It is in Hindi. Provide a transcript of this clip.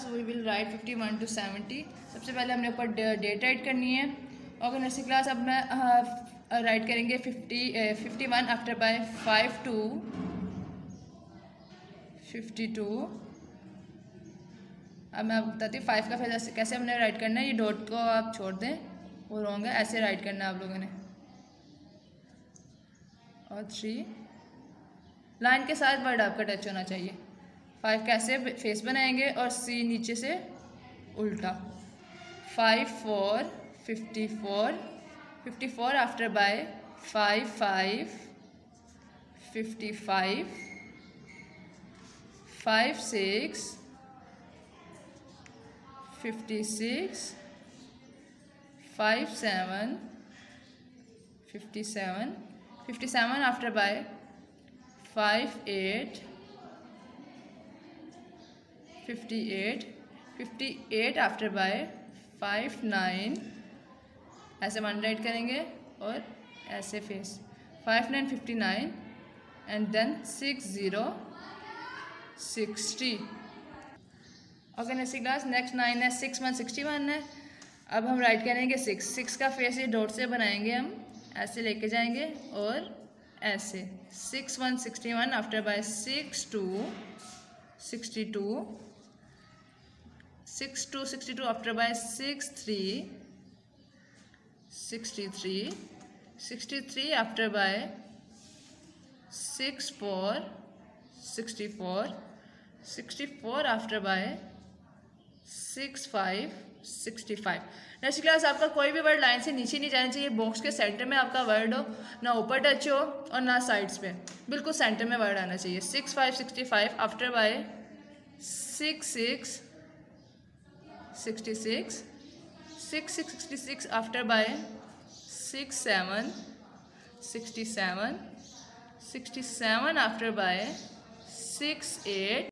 We will write 51 to 70। सबसे पहले हमने ऊपर डेट राइट करनी है। ओके नर्सरी क्लास, अब मैं राइट करेंगे 51 आफ्टर बाय 5 to 52। अब मैं आपको बताती हूँ 5 का फिर कैसे हमने राइट करना है। ये डॉट को आप छोड़ दें, वो रॉन्ग है, ऐसे राइट करना है आप लोगों ने। और 3 लाइन के साथ वर्ड आपका टच होना चाहिए। 5 कैसे फेस बनाएंगे और C नीचे से उल्टा। 5 4 54 54 after by 5 5 55 5 6 56 5 7 57 57 after by 5 8 58 58 after by 5 9। ऐसे वन राइट करेंगे और ऐसे फेस 5 9 59 and then 6 0 60। Okay nursery class, next 9 है 6 1 61 है। अब हम राइट करेंगे 6 का फेस ये डॉट से बनाएंगे, हम ऐसे लेके जाएंगे और ऐसे 6 1 61 after by 6 2 62 6 2 62 after by 6 3 63 63 after by 6 4 64 64 after by 6 5 65। Next class, आपका कोई भी वर्ड लाइन से नीचे नहीं जाना चाहिए। बॉक्स के सेंटर में आपका वर्ड हो, ना ऊपर टच हो और ना साइड्स पे, बिल्कुल सेंटर में वर्ड आना चाहिए। 6 5 65 after by 6 6 66 6 6 66 after by 6 7 67 67 after by 6 8